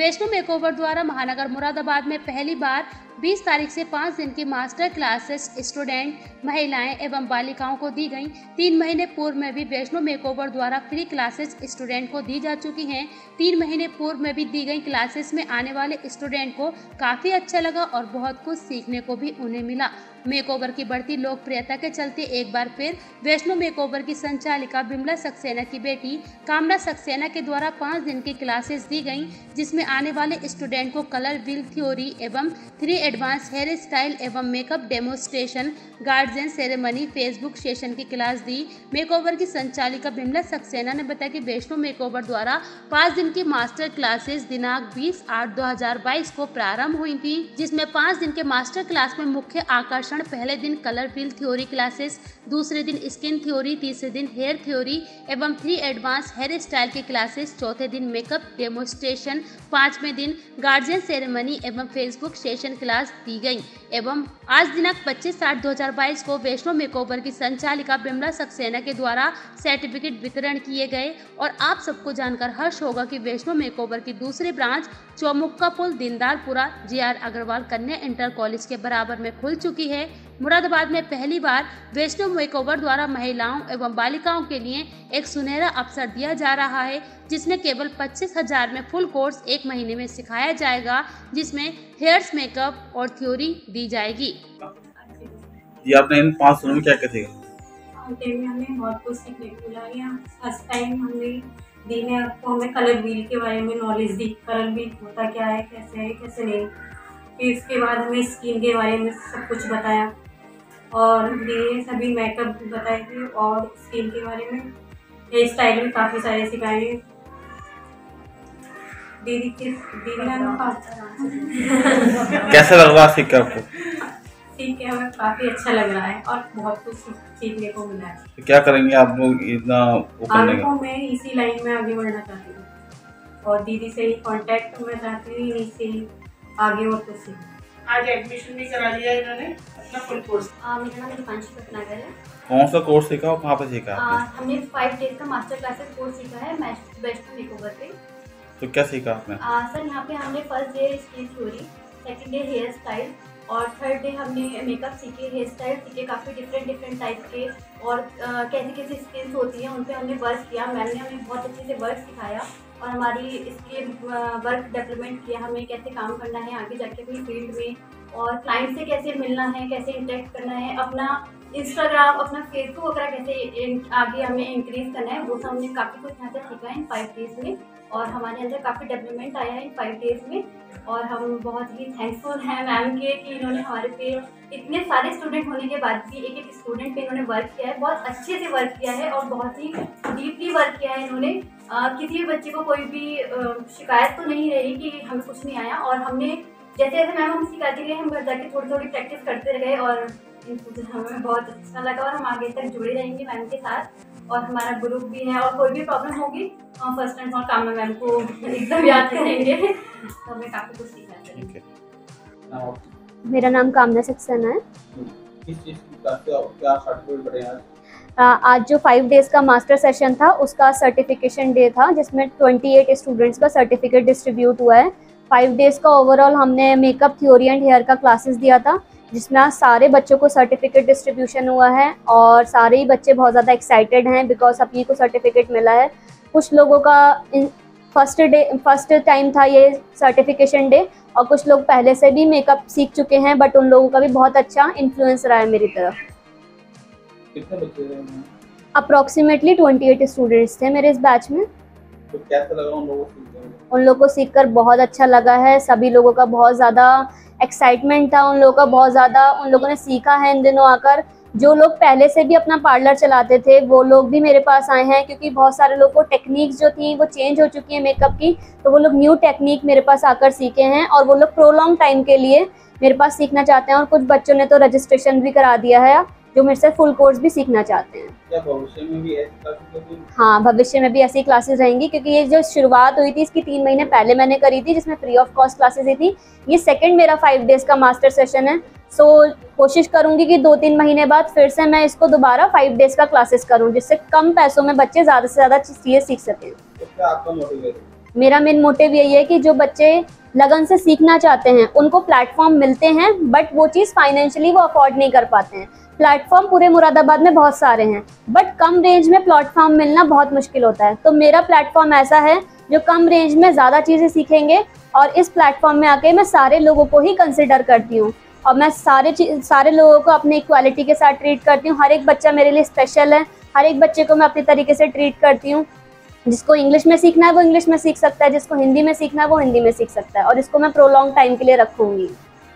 Vaishno makeover द्वारा महानगर मुरादाबाद में पहली बार 20 तारीख से 5 दिन की मास्टर क्लासेस स्टूडेंट, महिलाएं एवं बालिकाओं को दी गई। 3 महीने पूर्व में भी वैष्णो मेकओवर द्वारा फ्री क्लासेस स्टूडेंट को दी जा चुकी हैं। 3 महीने पूर्व में भी दी गई क्लासेस में आने वाले स्टूडेंट को काफ़ी अच्छा लगा और बहुत कुछ सीखने को भी उन्हें मिला। मेकओवर की बढ़ती लोकप्रियता के चलते एक बार फिर वैष्णो मेकओवर की संचालिका बिमला सक्सेना की बेटी कामना सक्सेना के द्वारा 5 दिन की क्लासेस दी गईं, जिसमें आने वाले स्टूडेंट को कलर व्हील थ्योरी एवं 3 एडवांस हेयर स्टाइल एवं makeup demonstration, guardian ceremony, facebook session की क्लास दी। मेकओवर की संचालिका बिमला सक्सेना ने बताया कि वैष्णो मेकओवर द्वारा 5 दिन की मास्टर क्लासेस दिनांक 20/8/2022 को प्रारंभ हुई थी, जिसमें 5 दिन के मास्टर क्लास में मुख्य आकर्षण पहले दिन कलर व्हील थ्योरी क्लासेस, दूसरे दिन स्किन थ्योरी, तीसरे दिन हेयर थ्योरी एवं 3 एडवांस हेयर स्टाइल की क्लासेस, चौथे दिन मेकअप डेमोस्ट्रेशन, 5वें दिन गार्जियन सेरेमनी एवं फेसबुक सेशन क्लास दी गई। एवं आज दिनांक 25/8/2022 को वैष्णो मेकओवर की संचालिका बिमला सक्सेना के द्वारा सर्टिफिकेट वितरण किए गए। और आप सबको जानकर हर्ष होगा कि वैष्णो मेकओवर की दूसरी branch Chaumukka Pul, Dindarpura, JR Agarwal Kanya inter college के बराबर में खुल चुकी है। मुरादाबाद में पहली बार वैष्णो मेकओवर द्वारा महिलाओं एवं बालिकाओं के लिए एक सुनहरा अवसर दिया जा रहा है, जिसमें केवल 25,000 में फुल कोर्स 1 महीने में सिखाया जाएगा, जिसमें हेयर्स, मेकअप और थ्योरी दी जाएगी। जी, आपने इन 5 दिनों में क्या क्या सीखा? हमें बहुत कुछ सीखने को मिला। यहाँ फर्स्ट टाइम हमें कलर व्हील के बारे में नॉलेज दी। कलर व्हील होता क्या है, कैसे नहीं। फिर इसके बाद हमें स्किन के बारे में सब कुछ बताया और ये सभी मेकअप बताए थे और स्किन के बारे में हेयर स्टाइल भी काफ़ी सारे सिखाए हैं। दीदी कैसा लग रहा है सीख कर आपको? सीख के हमें काफ़ी अच्छा लग रहा है और बहुत कुछ सीखने को मिला है। तो क्या करेंगे आप लोग इतना आगे को मैं इसी लाइन में आगे बढ़ना चाहती हूँ और दीदी से ही कांटेक्ट करना चाहती हूँ, इसी ही आगे और कुछ सीख। आज एडमिशन भी करा लिया इन्होंने अपना फुल कोर्स। मेरा नाम दीपांशी भटनागर है। कौन सा कोर्स सीखा और कहाँ पे सीखा आपने? हमने 5 डेज का मास्टर क्लासेस कोर्स सीखा है वैष्णो मेकओवर पे। तो क्या सीखा आपने? सर यहाँ पे हमने first day skin theory, second day hair style और थर्ड डे हमने मेकअप सीखे, हेयर स्टाइल सीखे, काफ़ी डिफरेंट टाइप के और कैसी स्किल्स होती हैं उन पर हमने वर्क किया। मैम ने हमें बहुत अच्छे से वर्क सिखाया और हमारी इसके वर्क डेवलपमेंट किया, हमें कैसे काम करना है आगे जाके अपनी फील्ड में और क्लाइंट से कैसे मिलना है, कैसे इंटरेक्ट करना है, अपना इंस्टाग्राम, अपना फेसबुक वगैरह कैसे आगे हमें इंक्रीज करना है, वो सब हमने काफ़ी कुछ यहाँ से सीखा है इन 5 डेज में और हमारे अंदर काफ़ी डेवलपमेंट आया है इन 5 डेज में। और हम बहुत ही थैंकफुल हैं मैम के कि इन्होंने हमारे पे इतने सारे स्टूडेंट होने के बाद भी एक स्टूडेंट पे इन्होंने वर्क किया है, बहुत अच्छे से वर्क किया है और बहुत ही डीपली वर्क किया है इन्होंने। किसी भी बच्चे को कोई भी शिकायत तो नहीं रही कि हमें कुछ नहीं आया और हमने जैसे मैम हमें सिखाती गई, हम घर जाके थोड़ी प्रैक्टिस करते रहे और हमें बहुत अच्छा लगा और हम आगे तक जुड़े रहेंगे मैम के साथ। और हमारा ग्रुप भी है और कोई भी प्रॉब्लम होगी first and foremost Kamna ma'am को एकदम याद करेंगे। तो हमें काफ़ी कुछ सीखना है। मेरा नाम कामना सक्सेना है। किस चीज़ का क्या सर्टिफिकेट बढ़े आज? आज जो 5 डेज का मास्टर सेशन था उसका सर्टिफिकेशन डे था, जिसमें 28 स्टूडेंट्स का सर्टिफिकेट डिस्ट्रीब्यूट हुआ है। 5 डेज का ओवरऑल हमने मेकअप, थ्योरी एंड हेयर का क्लासेस दिया था, जिसमें आज सारे बच्चों को सर्टिफिकेट डिस्ट्रीब्यूशन हुआ है और सारे ही बच्चे बहुत ज़्यादा एक्साइटेड हैं बिकॉज अपनी को सर्टिफिकेट मिला है। कुछ लोगों का फर्स्ट टाइम था ये सर्टिफिकेशन डे और कुछ लोग पहले से भी मेकअप सीख चुके हैं, बट उन लोगों का भी बहुत अच्छा इन्फ्लुएंस रहा है मेरी तरफ। कितने बच्चे थे? अप्रॉक्सीमेटली 28 स्टूडेंट्स थे मेरे इस बैच में। तो कैसा लगा उन लोगों को? उन लोगों को सीखकर बहुत अच्छा लगा है। सभी लोगों का बहुत ज़्यादा एक्साइटमेंट था, उन लोगों का बहुत ज़्यादा उन लोगों ने सीखा है इन दिनों आकर। जो लोग पहले से भी अपना पार्लर चलाते थे वो लोग भी मेरे पास आए हैं, क्योंकि बहुत सारे लोगों को टेक्निक्स जो थी वो चेंज हो चुकी है मेकअप की, तो वो लोग न्यू टेक्निक मेरे पास आकर सीखे हैं और वो लोग प्रोलॉन्ग टाइम के लिए मेरे पास सीखना चाहते हैं। और कुछ बच्चों ने तो रजिस्ट्रेशन भी करा दिया है जो मेरे से फुल कोर्स भी सीखना चाहते हैं। क्या भविष्य में भी ऐसी क्लासेस होगी? हाँ, भविष्य में भी ऐसी क्लासेस रहेंगी, क्योंकि ये जो शुरुआत हुई थी इसकी 3 महीने पहले मैंने करी थी, जिसमें फ्री ऑफ कॉस्ट क्लासेस दी थी। ये सेकंड मेरा 5 डेज का मास्टर सेशन है। सो कोशिश करूंगी कि 2-3 महीने बाद फिर से मैं इसको दोबारा 5 डेज का क्लासेस करूं, जिससे कम पैसों में बच्चे ज़्यादा से ज़्यादा चीज़ें सीख सकें। तो क्या आपका मोटिवेशन? मेरा मेन मोटिव यही है कि जो बच्चे लगन से सीखना चाहते हैं उनको प्लेटफॉर्म मिलते हैं, बट वो चीज़ फाइनेंशियली वो अफोर्ड नहीं कर पाते हैं। प्लेटफॉर्म पूरे मुरादाबाद में बहुत सारे हैं, बट कम रेंज में प्लेटफॉर्म मिलना बहुत मुश्किल होता है। तो मेरा प्लेटफॉर्म ऐसा है जो कम रेंज में ज़्यादा चीज़ें सीखेंगे, और इस प्लेटफॉर्म में आके मैं सारे लोगों को ही कंसिडर करती हूँ, और मैं सारे लोगों को अपनी इक्वालिटी के साथ ट्रीट करती हूँ। हर एक बच्चा मेरे लिए स्पेशल है, हर एक बच्चे को मैं अपने तरीके से ट्रीट करती हूँ। जिसको इंग्लिश में सीखना है वो इंग्लिश में सीख सकता है, जिसको हिंदी में सीखना है वो हिंदी में सीख सकता है, और इसको मैं प्रोलॉन्ग टाइम के लिए रखूँगी।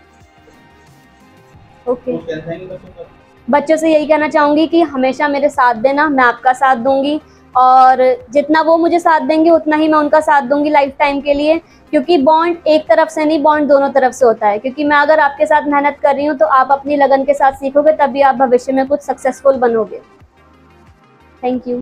ओके, बच्चों से यही कहना चाहूँगी कि हमेशा मेरे साथ देना, मैं आपका साथ दूंगी, और जितना वो मुझे साथ देंगे उतना ही मैं उनका साथ दूंगी लाइफ टाइम के लिए, क्योंकि बॉन्ड एक तरफ से नहीं, बॉन्ड दोनों तरफ से होता है। क्योंकि मैं अगर आपके साथ मेहनत कर रही हूँ तो आप अपनी लगन के साथ सीखोगे, तभी आप भविष्य में कुछ सक्सेसफुल बनोगे। Thank you.